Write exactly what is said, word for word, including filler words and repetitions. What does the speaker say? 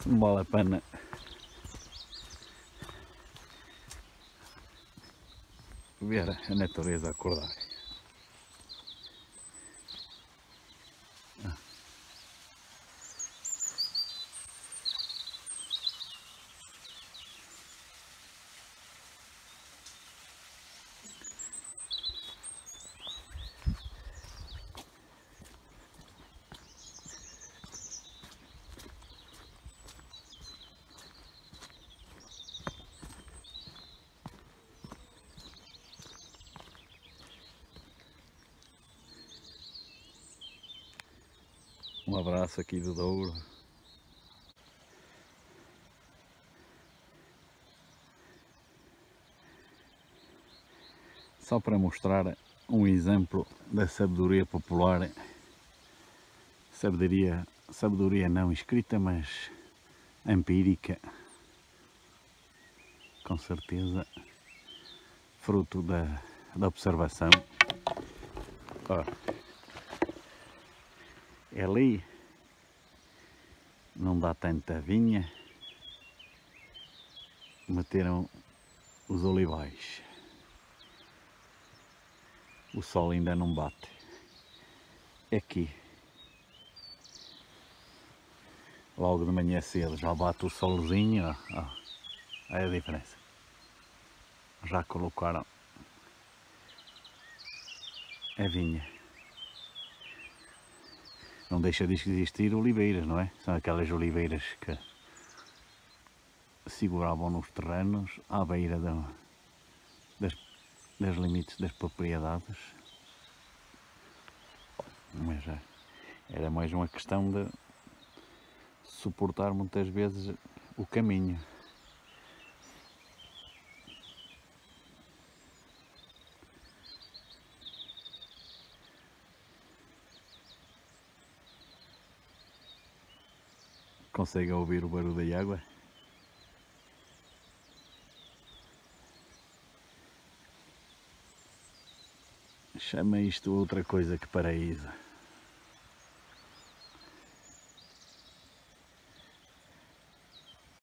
Não vale a pena ver a natureza acordar. Um abraço aqui do Douro. Só para mostrar um exemplo da sabedoria popular, sabedoria, sabedoria não escrita, mas empírica, com certeza, fruto da, da observação. Ó, ali não dá tanta vinha, meteram os olivais. O sol ainda não bate. Aqui, logo de manhã cedo, já bate o solzinho, ó, ó, é a diferença. Já colocaram a vinha. Não deixa de existir oliveiras, não é? São aquelas oliveiras que seguravam nos terrenos à beira da, das, das limites das propriedades. Mas é, era mais uma questão de suportar muitas vezes o caminho. Consegue ouvir o barulho da água? Chama isto outra coisa que paraíso.